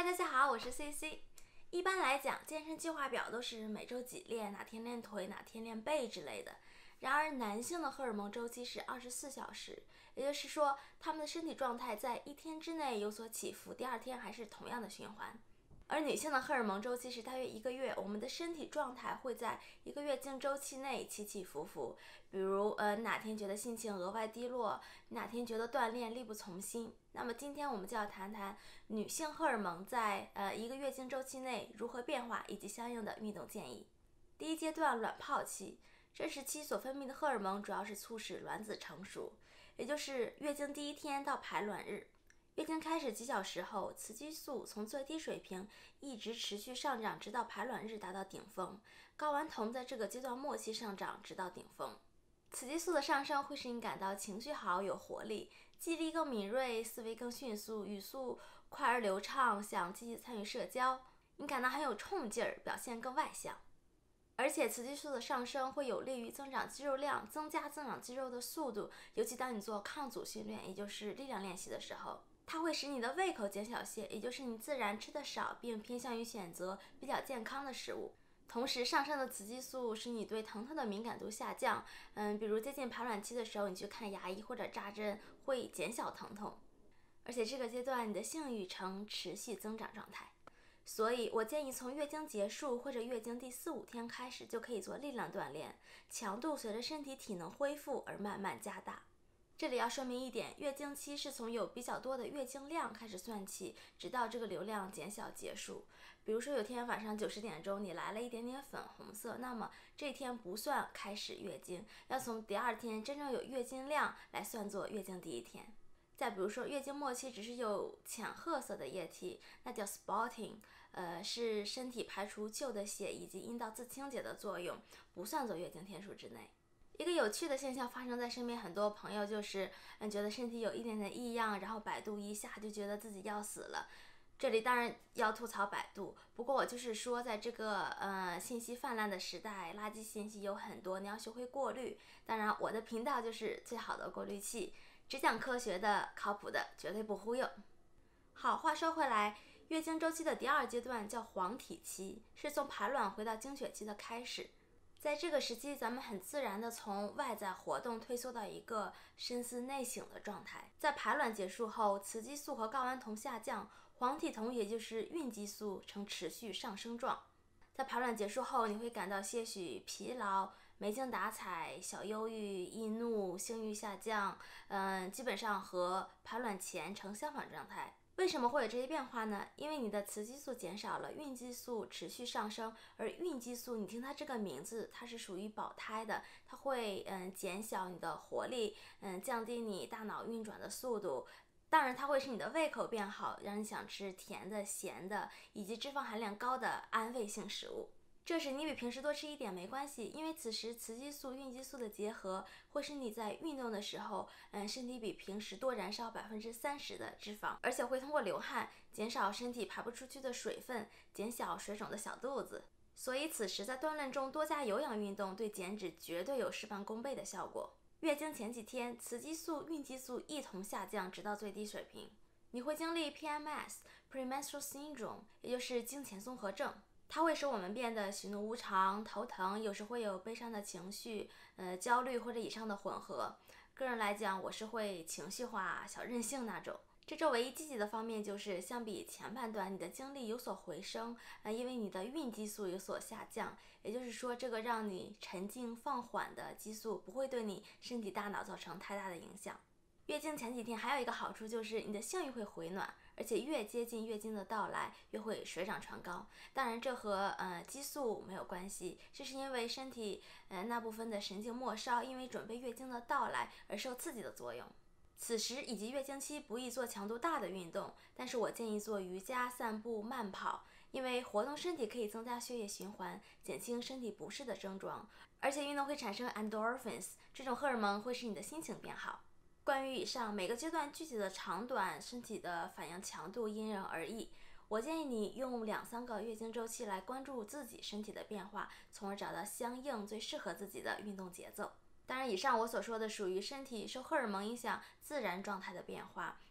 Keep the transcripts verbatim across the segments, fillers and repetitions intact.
大家好，我是 C C。一般来讲，健身计划表都是每周几练，哪天练腿，哪天练背之类的。然而，男性的荷尔蒙周期是二十四小时，也就是说，他们的身体状态在一天之内有所起伏，第二天还是同样的循环。而女性的荷尔蒙周期是大约一个月，我们的身体状态会在一个月经周期内起起伏伏。比如，呃，哪天觉得心情额外低落，哪天觉得锻炼力不从心。那么今天我们就要谈谈女性荷尔蒙在呃一个月经周期内如何变化，以及相应的运动建议。第一阶段，卵泡期，这时期所分泌的荷尔蒙主要是促使卵子成熟，也就是月经第一天到排卵日。月经开始几小时后，雌激素从最低水平一直持续上涨，直到排卵日达到顶峰。睾丸酮在这个阶段末期上涨，直到顶峰。雌激素的上升会使你感到情绪好、有活力，记忆力更敏锐，思维更迅速，语速快而流畅，想积极参与社交。你感到很有冲劲儿，表现更外向。而且雌激素的上升会有利于增长肌肉量，增加增长肌肉的速度，尤其当你做抗阻训练，也就是力量练习的时候。它会使你的胃口减小些，也就是你自然吃得少，并偏向于选择比较健康的食物。同时，上升的雌激素使你对疼痛的敏感度下降。嗯，比如接近排卵期的时候，你去看牙医或者扎针会减小疼痛。而且这个阶段你的性欲呈持续增长状态。所以我建议从月经结束或者月经第四五天开始就可以做力量锻炼，强度随着身体体能恢复而慢慢加大。这里要说明一点，月经期是从有比较多的月经量开始算起，直到这个流量减小结束。比如说有天晚上九十点钟你来了一点点粉红色，那么这天不算开始月经，要从第二天真正有月经量来算作月经第一天。再比如说月经末期只是有浅褐色的液体，那叫 spotting， 呃，是身体排除旧的血以及阴道自清洁的作用，不算作月经天数之内。一个有趣的现象发生在身边很多朋友，就是嗯觉得身体有一点点异样，然后百度一下就觉得自己要死了。这里当然要吐槽百度，不过我就是说，在这个呃信息泛滥的时代，垃圾信息有很多，你要学会过滤。当然，我的频道就是最好的过滤器，只讲科学的、靠谱的，绝对不忽悠。好，话说回来，月经周期的第二阶段叫黄体期，是从排卵回到经血期的开始。在这个时期，咱们很自然地从外在活动退缩到一个深思内省的状态。在排卵结束后，雌激素和睾丸酮下降，黄体酮也就是孕激素呈持续上升状。在排卵结束后，你会感到些许疲劳、没精打采、小忧郁、易怒、性欲下降，嗯，基本上和排卵前呈相反状态。为什么会有这些变化呢？因为你的雌激素减少了，孕激素持续上升，而孕激素，你听它这个名字，它是属于保胎的，它会嗯减小你的活力，嗯降低你大脑运转的速度。当然，它会使你的胃口变好，让你想吃甜的、咸的，以及脂肪含量高的安慰性食物。这时你比平时多吃一点没关系，因为此时雌激素、孕激素的结合会使你在运动的时候，嗯，身体比平时多燃烧百分之三十的脂肪，而且会通过流汗减少身体排不出去的水分，减小水肿的小肚子。所以此时在锻炼中多加有氧运动，对减脂绝对有事半功倍的效果。月经前几天，雌激素、孕激素一同下降，直到最低水平。你会经历 P M S（Premenstrual Syndrome），也就是经前综合症。它会使我们变得喜怒无常、头疼，有时会有悲伤的情绪，呃，焦虑或者以上的混合。个人来讲，我是会情绪化、小任性那种。这周唯一积极的方面就是，相比前半段，你的精力有所回升，呃，因为你的孕激素有所下降，也就是说，这个让你沉静放缓的激素不会对你身体大脑造成太大的影响。月经前几天还有一个好处就是你的性欲会回暖，而且越接近月经的到来，越会水涨船高。当然，这和呃激素没有关系，这是因为身体呃那部分的神经末梢因为准备月经的到来而受刺激的作用。此时以及月经期不宜做强度大的运动，但是我建议做瑜伽、散步、慢跑，因为活动身体可以增加血液循环，减轻身体不适的症状，而且运动会产生 endorphins， 这种荷尔蒙会使你的心情变好。关于以上每个阶段具体的长短，身体的反应强度因人而异。我建议你用两三个月经周期来关注自己身体的变化，从而找到相应最适合自己的运动节奏。当然，以上我所说的属于身体受荷尔蒙影响自然状态的变化，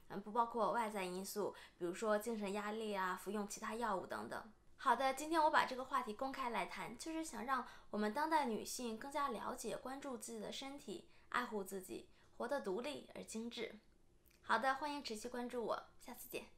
嗯，不包括外在因素，比如说精神压力啊、服用其他药物等等。好的，今天我把这个话题公开来谈，就是想让我们当代女性更加了解、关注自己的身体，爱护自己，活得独立而精致。好的，欢迎持续关注我，下次见。